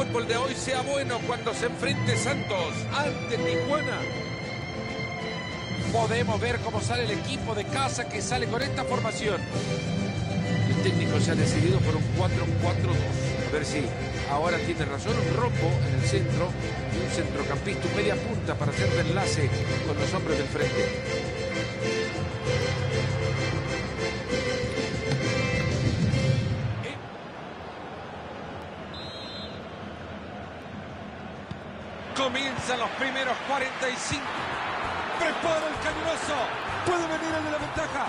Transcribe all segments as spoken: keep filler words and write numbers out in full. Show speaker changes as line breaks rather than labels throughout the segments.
fútbol de hoy sea bueno cuando se enfrente Santos ante Tijuana. Podemos ver cómo sale el equipo de casa que sale con esta formación. El técnico se ha decidido por un cuatro cuatro dos. A ver si ahora tiene razón. Un rombo en el centro y un centrocampista, un media punta para hacer de enlace con los hombres del frente. Comienzan los primeros cuarenta y cinco. Prepara el cañonazo. Puede venir el de la ventaja.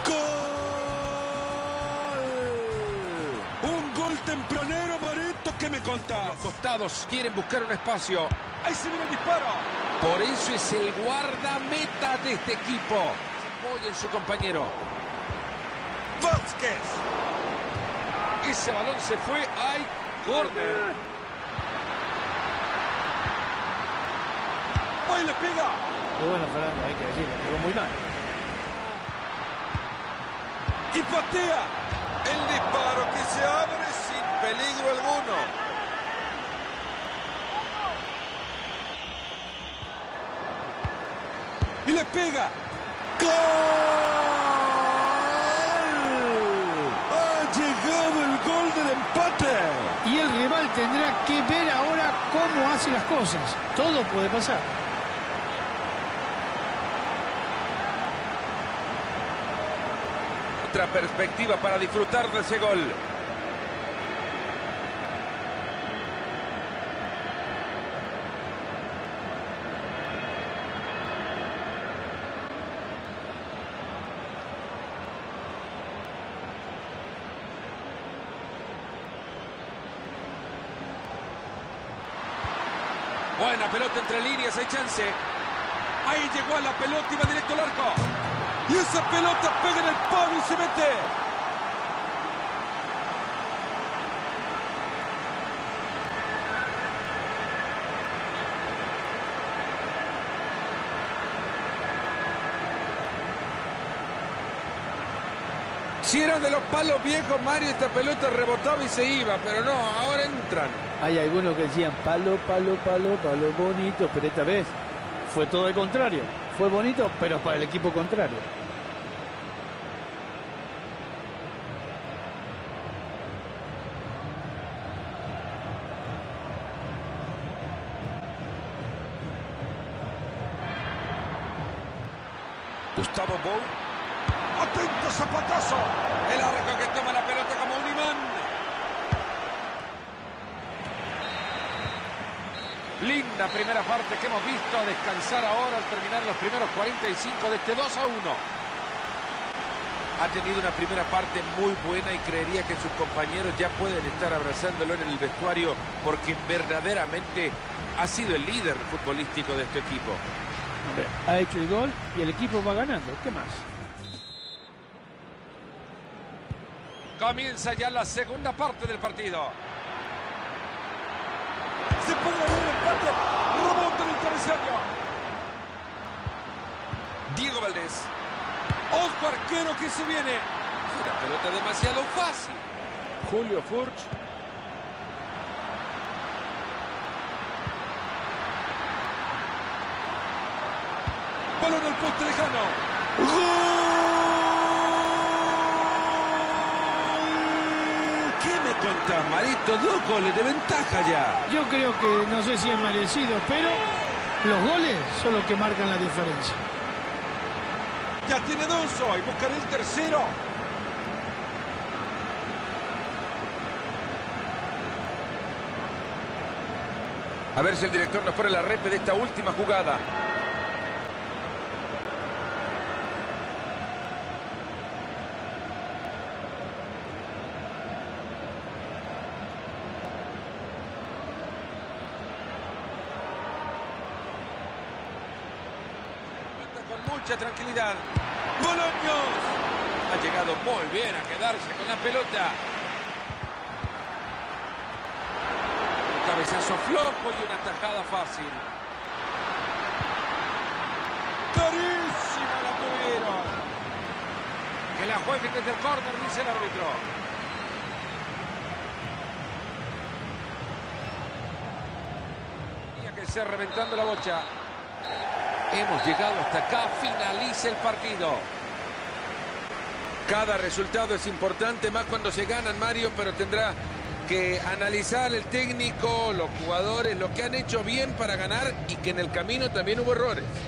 ¡Gol! Un gol tempranero, Marito. ¿Qué me contás? Los costados quieren buscar un espacio. Ahí se viene el disparo. Por eso es el guardameta de este equipo. Apoya en su compañero. Vázquez. Ese balón se fue. ¡Ay, córner! ¡Ahí le pega!
Muy bueno, Fernando, hay que decirlo, pegó muy mal.
Y patea. El disparo que se abre sin peligro alguno. Y le pega. ¡Gol! Ha llegado el gol del empate.
Y el rival tendrá que ver ahora cómo hace las cosas. Todo puede pasar.
Otra perspectiva para disfrutar de ese gol. Buena pelota entre líneas, hay chance. Ahí llegó a la pelota y va directo al arco. Y esa pelota pega en el palo y se mete. Si eran de los palos viejos, Mario, esta pelota rebotaba y se iba, pero no, ahora entran.
Hay algunos que decían palo, palo, palo, palo bonito, pero esta vez fue todo el contrario. Fue bonito, pero para el equipo contrario.
Gustavo Bou. ¡Atento zapatazo! El arco que toma la pelota como un imán. Linda primera parte que hemos visto. Descansar ahora al terminar los primeros cuarenta y cinco de este dos a uno. Ha tenido una primera parte muy buena y creería que sus compañeros ya pueden estar abrazándolo en el vestuario porque verdaderamente ha sido el líder futbolístico de este equipo.
Ha hecho el gol y el equipo va ganando. ¿Qué más?
Comienza ya la segunda parte del partido. Se puede abrir el empate. Remonta en el travesaño. Diego Valdés. Otro arquero que se viene. Una pelota demasiado fácil. Julio Furch. Balón al poste lejano. ¡Gol! ¿Qué me contás, Marito? Dos goles de ventaja ya.
Yo creo que no sé si es merecido, pero los goles son los que marcan la diferencia.
Ya tiene dos hoy, buscará el tercero. A ver si el director nos pone la repe de esta última jugada. Mucha tranquilidad. Bolaños ha llegado muy bien a quedarse con la pelota. Un cabezazo flojo y una tajada fácil. Carísima la tuvieron. Que la jueguen desde el córner, dice el árbitro. Fíjese reventando la bocha. Hemos llegado hasta acá, finaliza el partido. Cada resultado es importante, más cuando se ganan, Mario, pero tendrá que analizar el técnico, los jugadores, lo que han hecho bien para ganar y que en el camino también hubo errores.